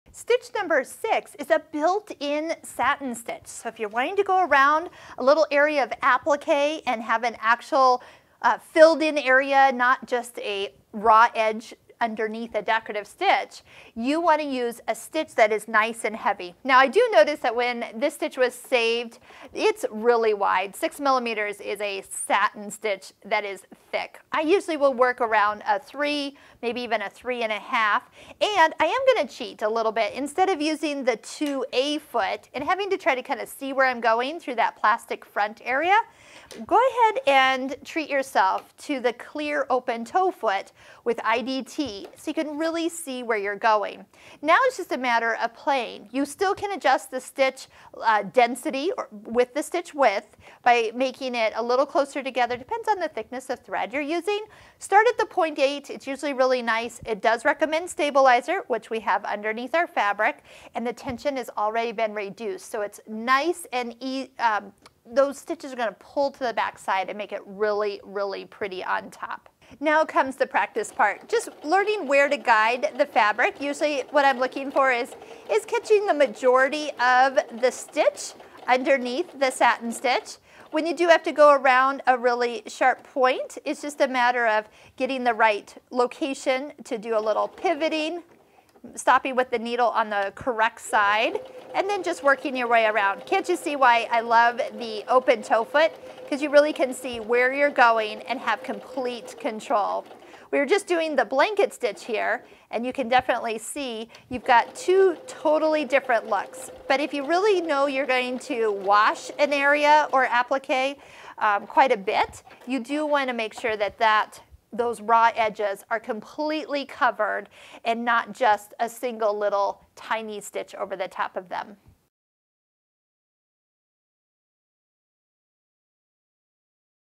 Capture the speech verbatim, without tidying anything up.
Stitch number six is a built-in satin stitch. So if you're wanting to go around a little area of applique and have an actual uh, filled-in area, not just a raw edge underneath a decorative stitch, you want to use a stitch that is nice and heavy. Now I do notice that when this stitch was saved, it's really wide. Six millimeters is a satin stitch that is thick. I usually will work around a three, maybe even a three and a half. And I am going to cheat a little bit. Instead of using the two A foot and having to try to kind of see where I'm going through that plastic front area, go ahead and treat yourself to the clear open toe foot with I D T so you can really see where you're going. Now it's just a matter of playing. You still can adjust the stitch uh, density or with the stitch width by making it a little closer together. Depends on the thickness of thread you're using. Start at the point eight. It's usually really nice. It does recommend stabilizer, which we have underneath our fabric, and the tension has already been reduced. So it's nice and easy. Um, those stitches are going to pull to the back side and make it really, really pretty on top. Now comes the practice part. Just learning where to guide the fabric. Usually what I'm looking for is, is catching the majority of the stitch underneath the satin stitch. When you do have to go around a really sharp point, it's just a matter of getting the right location to do a little pivoting, stopping with the needle on the correct side, and then just working your way around. Can't you see why I love the open toe foot? Because you really can see where you're going and have complete control. We were just doing the blanket stitch here, and you can definitely see you've got two totally different looks. But if you really know you're going to wash an area or applique um, quite a bit, you do want to make sure that that those raw edges are completely covered and not just a single little tiny stitch over the top of them.